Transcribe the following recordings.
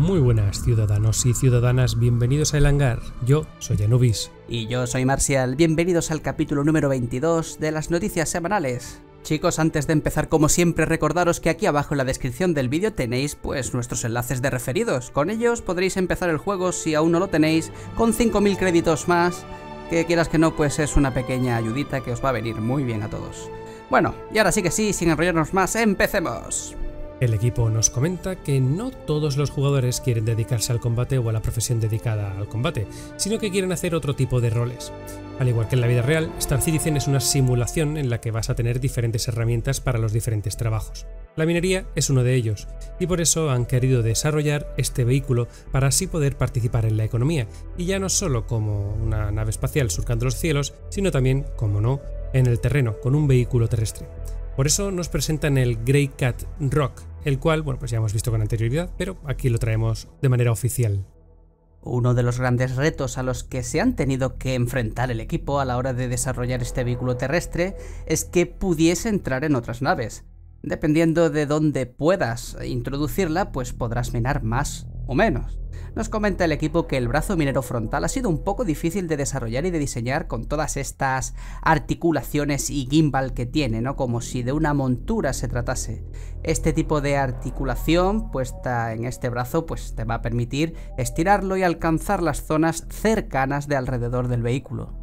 Muy buenas ciudadanos y ciudadanas, bienvenidos a El Hangar. Yo soy Anubis. Y yo soy Marcial, bienvenidos al capítulo número 22 de las noticias semanales. Chicos, antes de empezar, como siempre, recordaros que aquí abajo en la descripción del vídeo tenéis pues nuestros enlaces de referidos. Con ellos podréis empezar el juego si aún no lo tenéis, con 5000 créditos más, que quieras que no, pues es una pequeña ayudita que os va a venir muy bien a todos. Bueno, y ahora sí que sí, sin enrollarnos más, ¡empecemos! El equipo nos comenta que no todos los jugadores quieren dedicarse al combate o a la profesión dedicada al combate, sino que quieren hacer otro tipo de roles. Al igual que en la vida real, Star Citizen es una simulación en la que vas a tener diferentes herramientas para los diferentes trabajos. La minería es uno de ellos, y por eso han querido desarrollar este vehículo para así poder participar en la economía, y ya no solo como una nave espacial surcando los cielos, sino también, como no, en el terreno, con un vehículo terrestre. Por eso nos presentan el Grey Cat Rock, el cual, bueno, pues ya hemos visto con anterioridad, pero aquí lo traemos de manera oficial. Uno de los grandes retos a los que se han tenido que enfrentar el equipo a la hora de desarrollar este vehículo terrestre es que pudiese entrar en otras naves. Dependiendo de dónde puedas introducirla, pues podrás minar más o menos. Nos comenta el equipo que el brazo minero frontal ha sido un poco difícil de desarrollar y de diseñar con todas estas articulaciones y gimbal que tiene, ¿no? Como si de una montura se tratase. Este tipo de articulación puesta en este brazo pues te va a permitir estirarlo y alcanzar las zonas cercanas de alrededor del vehículo.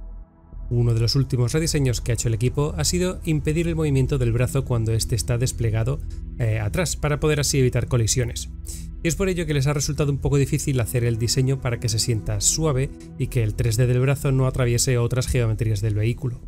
Uno de los últimos rediseños que ha hecho el equipo ha sido impedir el movimiento del brazo cuando éste está desplegado atrás, para poder así evitar colisiones. Y es por ello que les ha resultado un poco difícil hacer el diseño para que se sienta suave y que el 3D del brazo no atraviese otras geometrías del vehículo.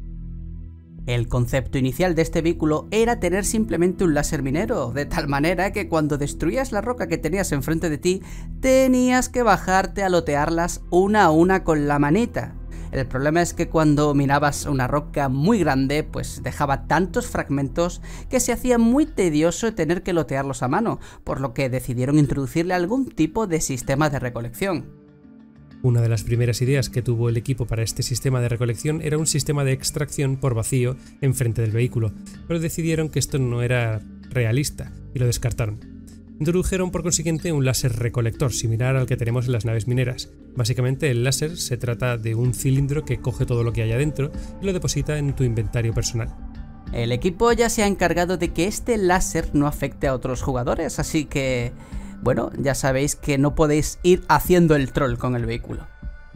El concepto inicial de este vehículo era tener simplemente un láser minero, de tal manera que cuando destruías la roca que tenías enfrente de ti, tenías que bajarte a lotearlas una a una con la manita. El problema es que cuando minabas una roca muy grande, pues dejaba tantos fragmentos que se hacía muy tedioso tener que lotearlos a mano, por lo que decidieron introducirle algún tipo de sistema de recolección. Una de las primeras ideas que tuvo el equipo para este sistema de recolección era un sistema de extracción por vacío enfrente del vehículo, pero decidieron que esto no era realista y lo descartaron. Introdujeron por consiguiente un láser recolector similar al que tenemos en las naves mineras. Básicamente el láser se trata de un cilindro que coge todo lo que hay adentro y lo deposita en tu inventario personal. El equipo ya se ha encargado de que este láser no afecte a otros jugadores, así que, bueno, ya sabéis que no podéis ir haciendo el troll con el vehículo.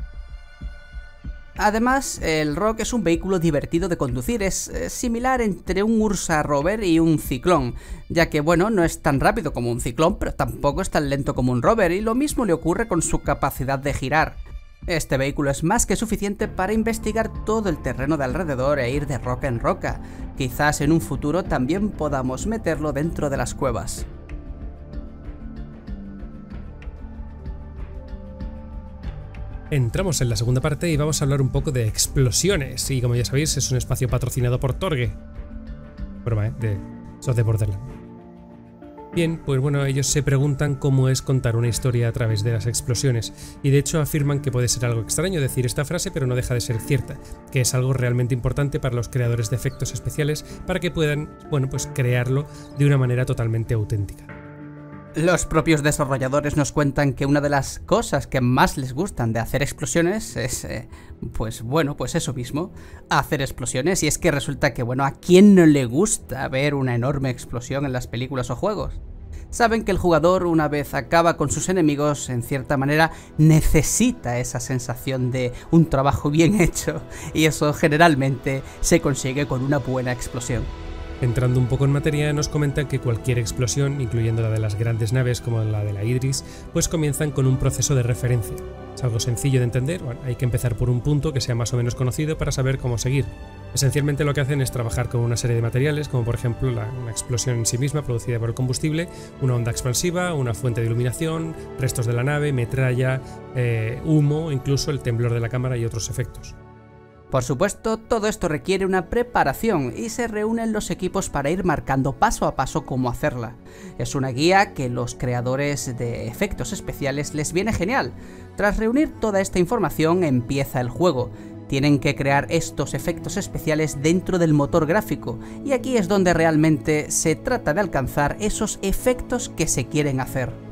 Además, el Rock es un vehículo divertido de conducir, es similar entre un Ursa Rover y un Ciclón, ya que bueno, no es tan rápido como un Ciclón, pero tampoco es tan lento como un Rover, y lo mismo le ocurre con su capacidad de girar. Este vehículo es más que suficiente para investigar todo el terreno de alrededor e ir de roca en roca. Quizás en un futuro también podamos meterlo dentro de las cuevas. Entramos en la segunda parte y vamos a hablar un poco de explosiones, y como ya sabéis es un espacio patrocinado por Torgue. Broma, de Borderlands. Bien, pues bueno, ellos se preguntan cómo es contar una historia a través de las explosiones, y de hecho afirman que puede ser algo extraño decir esta frase, pero no deja de ser cierta, que es algo realmente importante para los creadores de efectos especiales para que puedan, bueno, pues crearlo de una manera totalmente auténtica. Los propios desarrolladores nos cuentan que una de las cosas que más les gustan de hacer explosiones es, pues eso mismo, hacer explosiones, y es que resulta que, bueno, ¿a quién no le gusta ver una enorme explosión en las películas o juegos? Saben que el jugador, una vez acaba con sus enemigos, en cierta manera necesita esa sensación de un trabajo bien hecho, y eso generalmente se consigue con una buena explosión. Entrando un poco en materia, nos comentan que cualquier explosión, incluyendo la de las grandes naves como la de la Idris, pues comienzan con un proceso de referencia. Es algo sencillo de entender, bueno, hay que empezar por un punto que sea más o menos conocido para saber cómo seguir. Esencialmente lo que hacen es trabajar con una serie de materiales, como por ejemplo una explosión en sí misma producida por el combustible, una onda expansiva, una fuente de iluminación, restos de la nave, metralla, humo, incluso el temblor de la cámara y otros efectos. Por supuesto, todo esto requiere una preparación y se reúnen los equipos para ir marcando paso a paso cómo hacerla. Es una guía que los creadores de efectos especiales les viene genial. Tras reunir toda esta información empieza el juego. Tienen que crear estos efectos especiales dentro del motor gráfico, y aquí es donde realmente se trata de alcanzar esos efectos que se quieren hacer.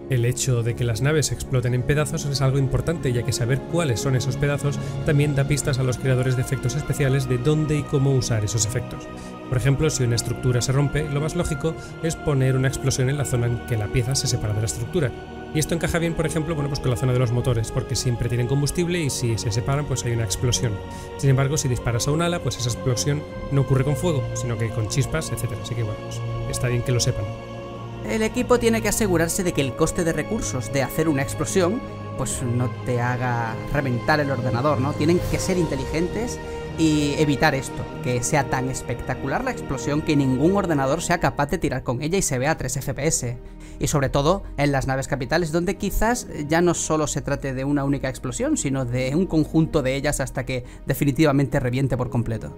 El hecho de que las naves exploten en pedazos es algo importante, ya que saber cuáles son esos pedazos también da pistas a los creadores de efectos especiales de dónde y cómo usar esos efectos. Por ejemplo, si una estructura se rompe, lo más lógico es poner una explosión en la zona en que la pieza se separa de la estructura. Y esto encaja bien, por ejemplo, pues con la zona de los motores, porque siempre tienen combustible y si se separan, pues hay una explosión. Sin embargo, si disparas a un ala, pues esa explosión no ocurre con fuego, sino que con chispas, etc. Así que bueno, pues está bien que lo sepan. El equipo tiene que asegurarse de que el coste de recursos de hacer una explosión pues no te haga reventar el ordenador, ¿no? Tienen que ser inteligentes y evitar esto, que sea tan espectacular la explosión que ningún ordenador sea capaz de tirar con ella y se vea a 3 FPS. Y sobre todo en las naves capitales, donde quizás ya no solo se trate de una única explosión, sino de un conjunto de ellas hasta que definitivamente reviente por completo.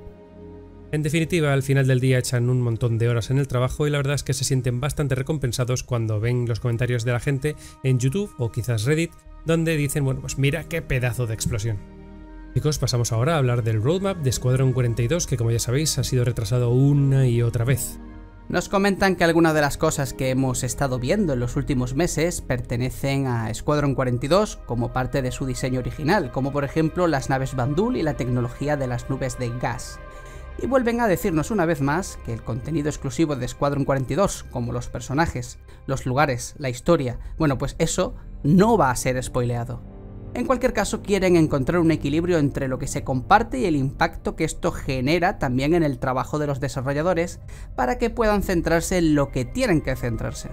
En definitiva, al final del día echan un montón de horas en el trabajo y la verdad es que se sienten bastante recompensados cuando ven los comentarios de la gente en YouTube o quizás Reddit, donde dicen, bueno, pues mira qué pedazo de explosión. Chicos, pasamos ahora a hablar del roadmap de Squadron 42, que como ya sabéis ha sido retrasado una y otra vez. Nos comentan que algunas de las cosas que hemos estado viendo en los últimos meses pertenecen a Squadron 42 como parte de su diseño original, como por ejemplo las naves Bandul y la tecnología de las nubes de gas. Y vuelven a decirnos una vez más que el contenido exclusivo de Squadron 42, como los personajes, los lugares, la historia, bueno, pues eso no va a ser spoileado. En cualquier caso, quieren encontrar un equilibrio entre lo que se comparte y el impacto que esto genera también en el trabajo de los desarrolladores, para que puedan centrarse en lo que tienen que centrarse.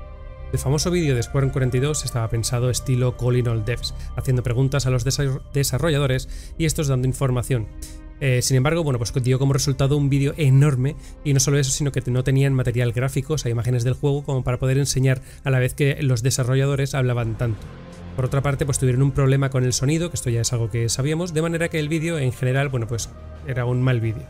El famoso vídeo de Squadron 42 estaba pensado estilo Calling All Devs, haciendo preguntas a los desarrolladores y estos dando información. Sin embargo, bueno, pues dio como resultado un vídeo enorme, y no solo eso, sino que no tenían material gráfico, o sea, imágenes del juego, como para poder enseñar a la vez que los desarrolladores hablaban tanto. Por otra parte, pues tuvieron un problema con el sonido, que esto ya es algo que sabíamos, de manera que el vídeo en general, bueno, pues era un mal vídeo.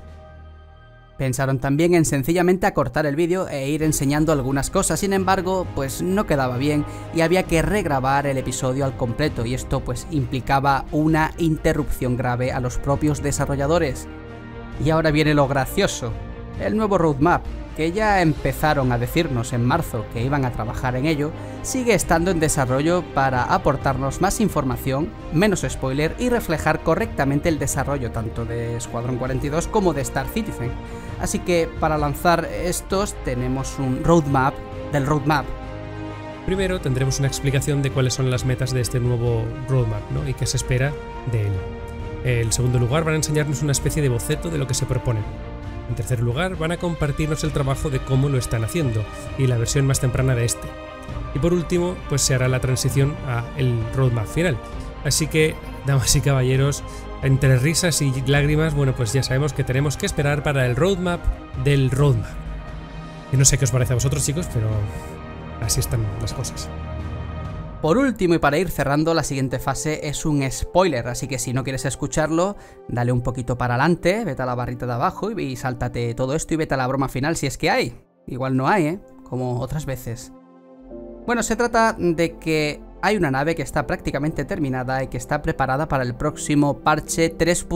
Pensaron también en sencillamente acortar el vídeo e ir enseñando algunas cosas, sin embargo, pues no quedaba bien y había que regrabar el episodio al completo, y esto pues implicaba una interrupción grave a los propios desarrolladores. Y ahora viene lo gracioso, el nuevo roadmap, que ya empezaron a decirnos en marzo que iban a trabajar en ello, sigue estando en desarrollo para aportarnos más información, menos spoiler y reflejar correctamente el desarrollo tanto de Squadron 42 como de Star Citizen. Así que para lanzar estos tenemos un roadmap del roadmap. Primero tendremos una explicación de cuáles son las metas de este nuevo roadmap, ¿no? Y qué se espera de él. En segundo lugar, van a enseñarnos una especie de boceto de lo que se proponen. En tercer lugar, van a compartirnos el trabajo de cómo lo están haciendo y la versión más temprana de este. Y por último, pues se hará la transición a el roadmap final. Así que, damas y caballeros, entre risas y lágrimas, bueno, pues ya sabemos que tenemos que esperar para el roadmap del roadmap. Yo no sé qué os parece a vosotros, chicos, pero así están las cosas. Por último, y para ir cerrando, la siguiente fase es un spoiler, así que si no quieres escucharlo, dale un poquito para adelante, vete a la barrita de abajo y sáltate todo esto y vete a la broma final si es que hay. Igual no hay, como otras veces. Bueno, se trata de que hay una nave que está prácticamente terminada y que está preparada para el próximo parche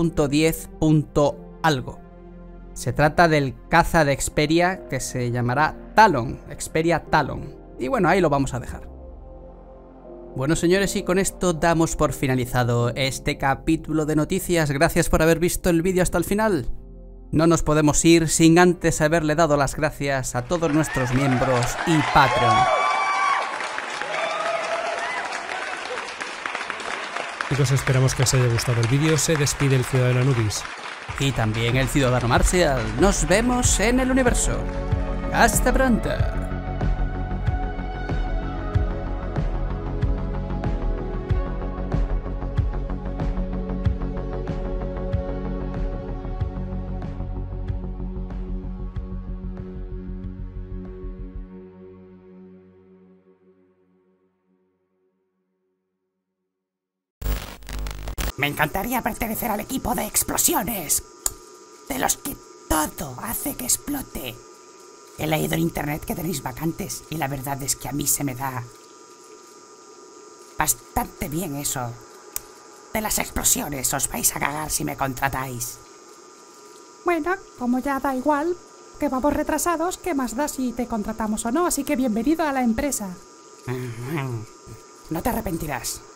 3.10. algo. Se trata del caza de Xperia que se llamará Talon, Xperia Talon. Y bueno, ahí lo vamos a dejar. Bueno, señores, y con esto damos por finalizado este capítulo de noticias. Gracias por haber visto el vídeo hasta el final. No nos podemos ir sin antes haberle dado las gracias a todos nuestros miembros y Patreon. Chicos, esperamos que os haya gustado el vídeo. Se despide el Ciudadano Anubis. Y también el Ciudadano Marcial. Nos vemos en el universo. ¡Hasta pronto! Me encantaría pertenecer al equipo de explosiones, de los que todo hace que explote. He leído en internet que tenéis vacantes y la verdad es que a mí se me da bastante bien eso. De las explosiones os vais a cagar si me contratáis. Bueno, como ya da igual, que vamos retrasados, ¿qué más da si te contratamos o no? Así que bienvenido a la empresa. No te arrepentirás.